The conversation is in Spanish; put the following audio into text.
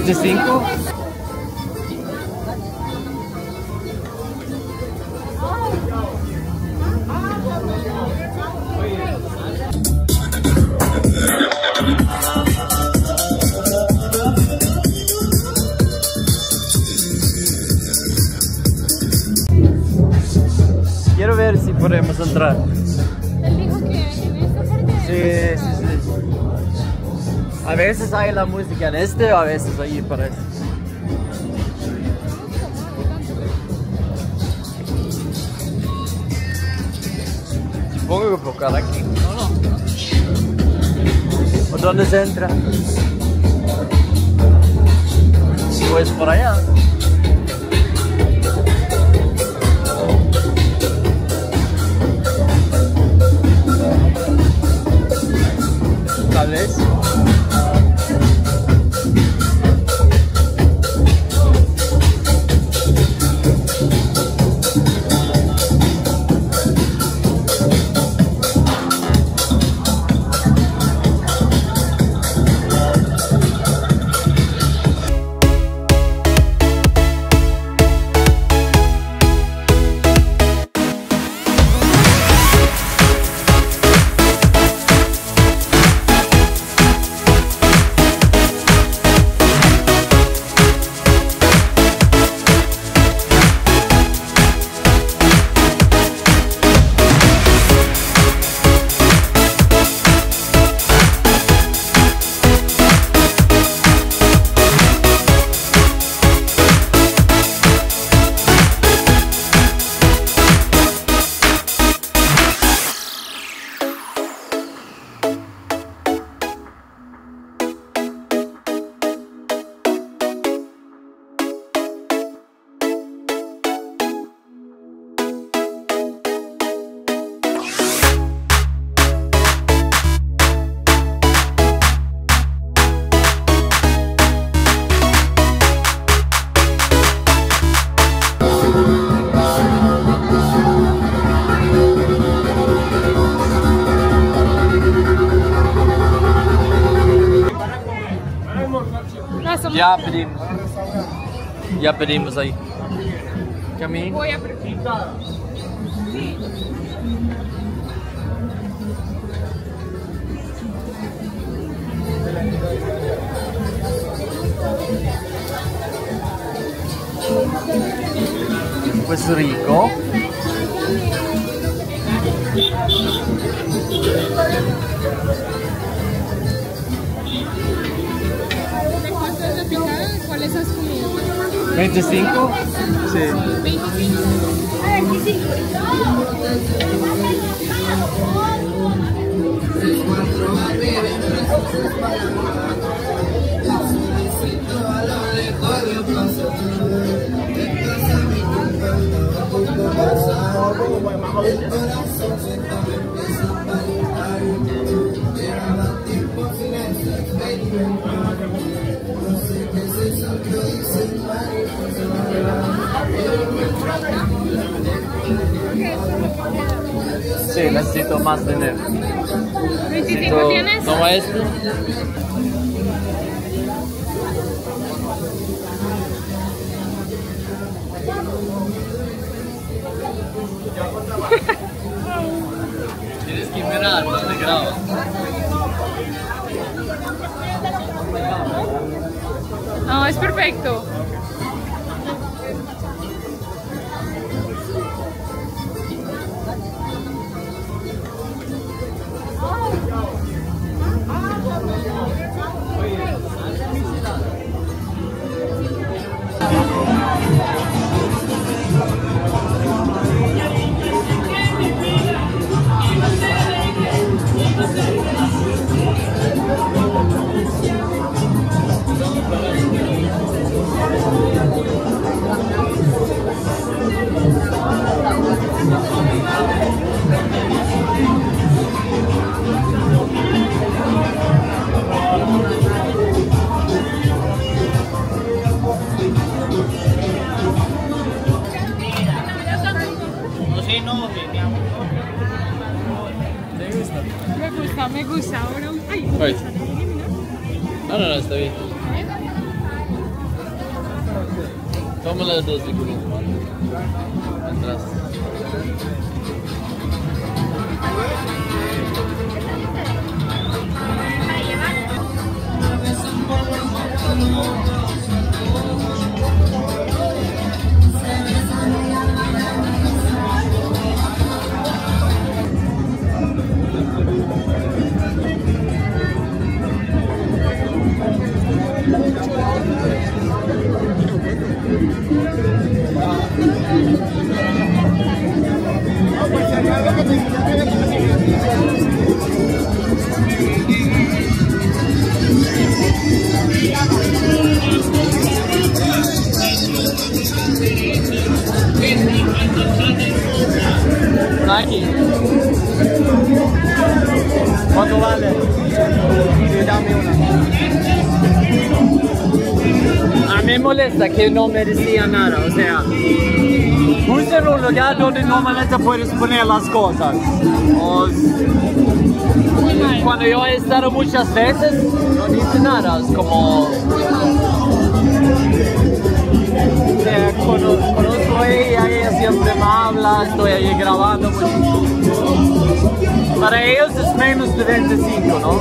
25. Quiero ver si podemos entrar. Él dijo que en esta parte. Sí. A veces hay la música en este, o a veces ahí parece. Supongo que por cada aquí. No. ¿Por dónde se entra? Pues por allá. Tal vez. Ya pedimos ahí. Camino. Voy a preguntar. Pues rico. ¿Cuáles has comido? 25. Sí. 25. Sí, necesito más dinero. ¿25 tienes? Toma este. Tienes que mirar dónde grabas. No, es perfecto. Me gusta, bro. Ay, no, está bien. Toma las dos de culo. Atrás. Aquí. ¿Cuánto vale? Sí, dame una. A mí me molesta que no me decía nada, o sea, puse en un lugar donde normalmente puedes poner las cosas. Cuando yo he estado muchas veces, no dice nada, es como... O sea, conozco a ella siempre me habla, estoy ahí grabando. Para ellos es menos de 25, ¿no?